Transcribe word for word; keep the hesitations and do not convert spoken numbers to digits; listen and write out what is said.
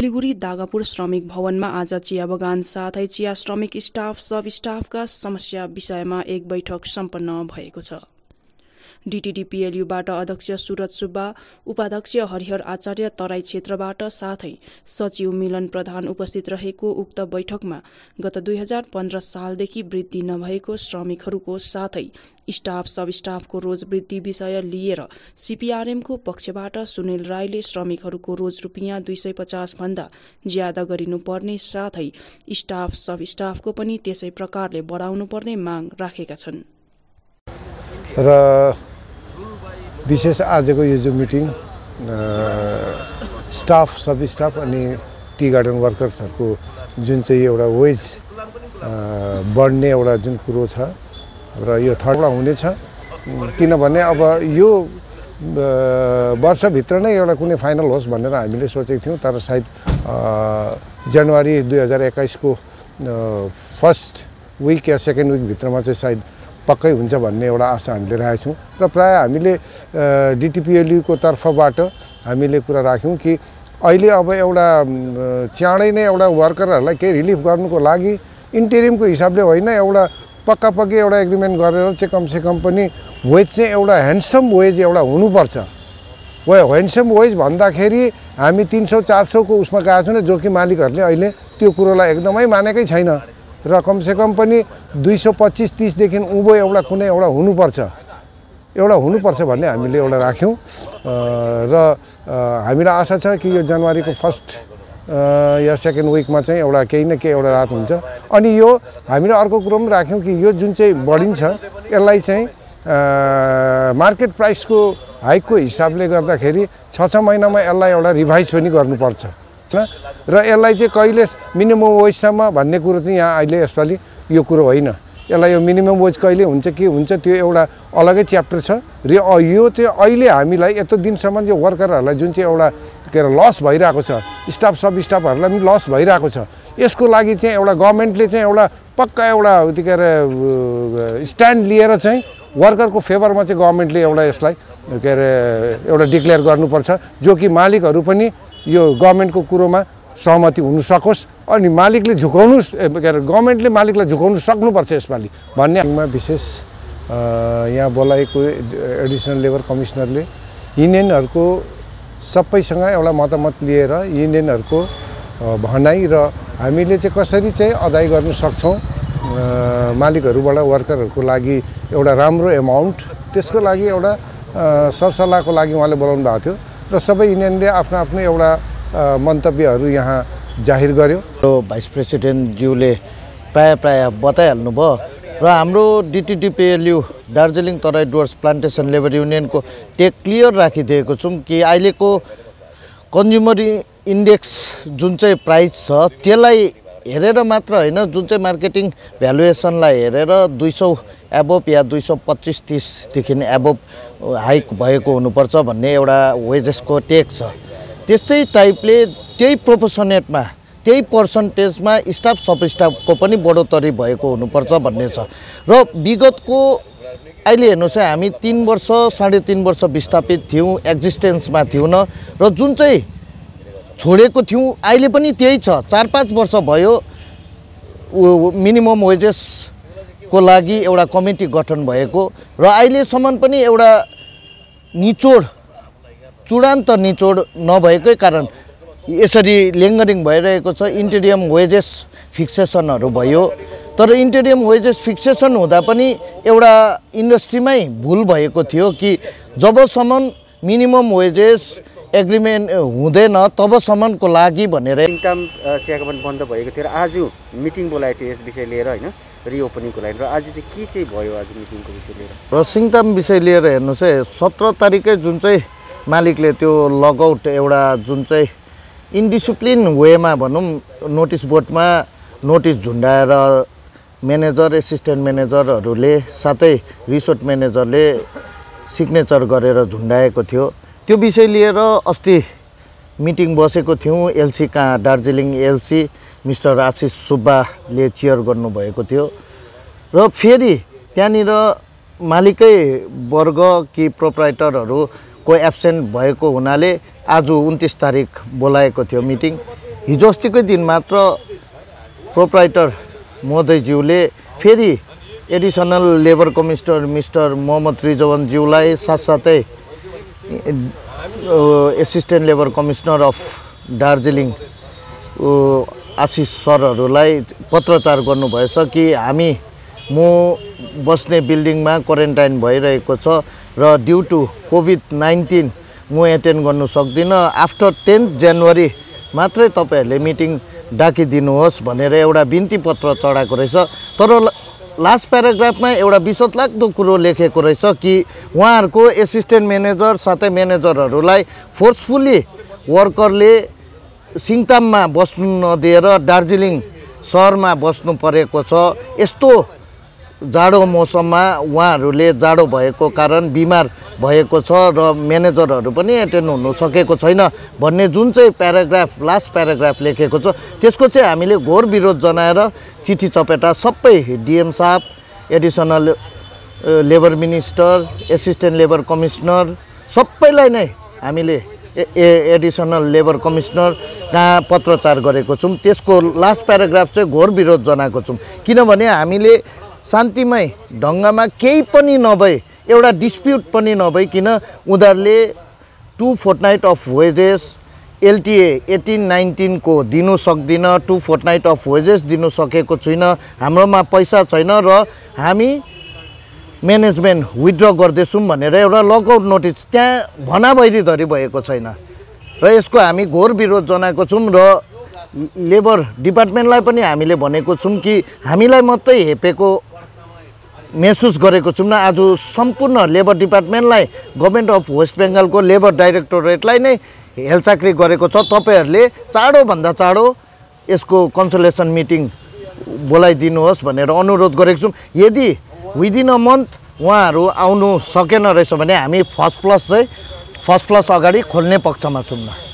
सिलिगुडी दागापुर श्रमिक भवनमा आज चिया बगान साथै चिया श्रमिक स्टाफ सब स्टाफका समस्या विषयमा एक बैठक सम्पन्न भएको छ। डीटीडीपीएलयूबाट अध्यक्ष सुरज सुब्बा, उपाध्यक्ष हरिहर आचार्य तराई क्षेत्रबाट साथै सचिव मिलन प्रधान उपस्थित रहेको उक्त बैठकमा गत दुई हजार पन्ध्र सालदेखि वृद्धि नभएको श्रमिकहरूको साथै स्टाफ सब स्टाफको रोज वृद्धि विषय लिएर सीपीआरएमको पक्षबाट सुनिल राईले श्रमिकहरूको रोज रुपियाँ दुई सय पचास भन्दा ज्यादा गरिनुपर्ने साथै स्टाफ सब स्टाफको पनि त्यसै प्रकारले बढाउनुपर्ने माग राखेका छन्। र विशेष आजको यो जो मिटिङ स्टाफ सब स्टाफ अनि टी गार्डन वर्कर्सहरूको जुन चाहिँ एउटा वेज बढ्ने एउटा जुन कुरो छ र यो थर्डमा हुनेछ, किनभने अब यो वर्षभित्र नै एउटा कुनै फाइनल होस् भनेर हामीले सोचेको थियौँ, तर सायद जनवरी दुई हजार एक्काइसको फर्स्ट विक या सेकेन्ड विकभित्रमा चाहिँ सायद पक्कै हुन्छ भन्ने एउटा आशा हामीले राखेका छौँ। र प्रायः हामीले डिटिपिएलयूको तर्फबाट हामीले कुरा राख्यौँ कि अहिले अब एउटा चाँडै नै एउटा वर्करहरूलाई केही रिलिफ गर्नुको लागि इन्टेरिमको हिसाबले होइन, एउटा पक्का पक्की एउटा एग्रिमेन्ट गरेर चाहिँ कमसेकम पनि वेज चाहिँ एउटा ह्यान्डसम वेज एउटा हुनुपर्छ। वे ह्यान्डसम वेज भन्दाखेरि हामी तिन सौ चार सौको उसमा गएको छौँ, जो कि मालिकहरूले अहिले त्यो कुरोलाई एकदमै मानेकै छैन र कमसेकम पनि दुई सौ पच्चिस तीसदेखि उँभो एउटा कुनै एउटा हुनुपर्छ एउटा हुनुपर्छ भन्ने हामीले एउटा राख्यौँ। र हामीलाई आशा छ कि यो जनवरीको फर्स्ट या सेकेन्ड विकमा चाहिँ एउटा केही न केही एउटा राहत हुन्छ। अनि यो हामीले अर्को कुरो पनि राख्यौँ कि यो जुन चाहिँ बढिन्छ यसलाई चाहिँ मार्केट प्राइसको हाइकको हिसाबले गर्दाखेरि छ छ महिनामा यसलाई एउटा रिभाइज पनि गर्नुपर्छ र यसलाई चाहिँ कहिले मिनिमम वेजसम्म भन्ने कुरो चाहिँ यहाँ अहिले यसपालि यो कुरो होइन। यसलाई यो मिनिमम वेज कहिले हुन्छ के हुन्छ त्यो एउटा अलगै च्याप्टर छ र यो चाहिँ अहिले हामीलाई यत्रो दिनसम्म यो वर्करहरूलाई जुन चाहिँ एउटा के अरे लस भइरहेको छ, स्टाफ सब स्टाफहरूलाई पनि लस भइरहेको छ, यसको लागि चाहिँ एउटा गभर्मेन्टले चाहिँ एउटा पक्का एउटा के अरे स्ट्यान्ड लिएर चाहिँ वर्करको फेभरमा चाहिँ गभर्मेन्टले एउटा यसलाई के अरे एउटा डिक्लेयर गर्नुपर्छ, जो कि मालिकहरू पनि यो गभर्मेन्टको कुरोमा सहमति हुन सकोस् अनि मालिकले झुकाउनु के अरे गभर्मेन्टले मालिकलाई झुकाउनु सक्नुपर्छ यसपालि भन्ने विशेष यहाँ बोलाएको एडिसनल लेबर कमिसनरले युनियनहरूको सबैसँग एउटा मतामत लिएर युनियनहरूको भनाइ र हामीले चाहिँ कसरी चाहिँ अदाय गर्न सक्छौँ मालिकहरूबाट वर्करहरूको लागि एउटा राम्रो एमाउन्ट, त्यसको लागि एउटा सरसल्लाहको लागि उहाँले बोलाउनु भएको थियो र सबै युनियनले आफ्नो आफ्नो एउटा मन्तव्यहरू यहाँ जाहिर गर्यो। भाइस प्रेसिडेन्ट ज्यूले प्राय प्राय बताइहाल्नु भयो र हाम्रो DTDPLU Darjeeling Terai Dooars plantation labour युनियनको टेक क्लियर राखिदिएको छौँ कि अहिलेको कन्ज्युमर इन्डेक्स जुन चाहिँ प्राइस छ त्यसलाई हेरेर मात्र होइन, जुन चाहिँ मार्केटिङ भ्यालुएसनलाई हेरेर दुई सौ एबोभ या दुई सौ पच्चिस तिसदेखि एबोभ हाइक भएको हुनुपर्छ भन्ने एउटा वेजेसको टेक छ। त्यस्तै टाइपले त्यही प्रोपोर्सनेटमा त्यही पर्सन्टेजमा स्टाफ सब स्टाफको पनि बढोत्तरी भएको हुनुपर्छ भन्ने छ। र विगतको अहिले हेर्नुहोस् है, हामी तिन वर्ष साढे तिन वर्ष विस्थापित थियौँ, एक्जिस्टेन्समा थियौँ न, र जुन चाहिँ छोडेको थियौँ अहिले पनि त्यही छ। चार पाँच वर्ष भयो मिनिमम वेजेसको लागि एउटा कमिटी गठन भएको र अहिलेसम्म पनि एउटा निचोड चुडान्त निचोड नभएकै कारण यसरी लेङ्गरिङ भइरहेको छ। इन्टेरियम वेजेस फिक्सेसनहरू भयो, तर इन्टेरियम वेजेस फिक्सेसन हुँदा पनि एउटा इन्डस्ट्रीमै भुल भएको थियो कि जबसम्म मिनिमम वेजेस एग्रिमेन्ट हुँदैन तबसम्मको लागि भनेर इन्कम चियाकमान बन्द भएको थियो र आज मिटिङ बोलाएको थियो यस विषय लिएर होइन, रिओपनिङको लागि। र आज चाहिँ के चाहिँ भयो आज मिटिङको विषय लिएर? र सिङताम विषय लिएर हेर्नुहोस् है, सत्र तारिकै जुन चाहिँ मालिकले त्यो लगआउट एउटा जुन चाहिँ इन्डिसिप्लिन वेमा भनौँ नोटिस बोर्डमा नोटिस झुन्डाएर म्यानेजर एसिस्टेन्ट म्यानेजरहरूले साथै रिसोर्ट म्यानेजरले सिग्नेचर गरेर झुन्डाएको थियो। त्यो विषय लिएर अस्ति मिटिङ बसेको थियौँ एलसी कहाँ, दार्जिलिङ एलसी मिस्टर आशिष सुब्बाले चेयर गर्नुभएको थियो र फेरि त्यहाँनिर मालिकै वर्ग कि प्रोप्राइटरहरूको एब्सेन्ट भएको हुनाले आज उन्तीस तारिक बोलाएको थियो मिटिङ। हिजो अस्तिकै दिन मात्र प्रोप्राइटर महोदयज्यूले फेरि additional labour commissioner mister Mohammad रिजवानज्यूलाई साथसाथै assistant labour commissioner of Darjeeling Ashish सरहरूलाई पत्रचार गर्नुभएछ कि हामी म बस्ने बिल्डिङमा क्वारेन्टाइन भइरहेको छ र ड्यु टु कोभिड नाइन्टिन म एटेन्ड गर्नु सक्दिनँ, आफ्टर टेन्थ जनवरी मात्रै तपाईँहरूले मिटिङ डाकिदिनुहोस् भनेर एउटा बिन्ती पत्र चढाएको रहेछ। तर लास्ट प्याराग्राफमा एउटा विशदलाग्दो कुरो लेखेको रहेछ कि उहाँहरूको एसिस्टेन्ट म्यानेजर साथै म्यानेजरहरूलाई फोर्सफुल्ली वर्करले सिङताममा बस्नु नदिएर दार्जिलिङ सहरमा बस्नु परेको छ। यस्तो जाडो मौसममा उहाँहरूले जाडो भएको कारण बिमार भएको छ र म्यानेजरहरू पनि एटेन्ड हुनु सकेको छैन भन्ने जुन चाहिँ प्याराग्राफ लास्ट प्याराग्राफ लेखेको छ त्यसको चाहिँ हामीले घोर विरोध जनाएर चिठी चपेटा सबै डिएम साहब, additional labour minister, assistant labour commissioner सबैलाई नै हामीले ए एडिसनल लेबर कमिसनर कहाँ पत्रचार गरेको छौँ। त्यसको लास्ट प्याराग्राफ चाहिँ घोर विरोध जनाएको छौँ, किनभने हामीले शान्तिमय ढङ्गमा केही पनि नभई एउटा डिस्प्युट पनि नभइकन उनीहरूले two fortnight of wages LTA eighteen nineteen को दिनु सक्दिनँ, टु फोर्टनाइट अफ वेजेस दिनु सकेको छुइनँ, हाम्रोमा पैसा छैन र हामी म्यानेजमेन्ट विथड्र गर्दैछौँ भनेर एउटा लकआउट नोटिस त्यहाँ भनाभैरीधरि भएको छैन र यसको हामी घोर विरोध जनाएको छौँ र लेबर डिपार्टमेन्टलाई पनि हामीले भनेको छौँ कि हामीलाई मात्रै हेपेको महसुस गरेको छौँ न, आज सम्पूर्ण लेबर डिपार्टमेन्टलाई गभर्मेन्ट अफ वेस्ट बेङ्गलको लेबर डाइरेक्टोरेटलाई नै हेलचाक्री गरेको छ। तपाईँहरूले चाँडोभन्दा चाँडो यसको कन्सल्टेसन मिटिङ बोलाइदिनुहोस् भनेर अनुरोध गरेको छौँ। यदि विदिन अ मन्थ उहाँहरू आउनु सकेन रहेछ भने हामी फर्स्ट प्लस चाहिँ फर्स्ट प्लस अगाडि खोल्ने पक्षमा छौँ।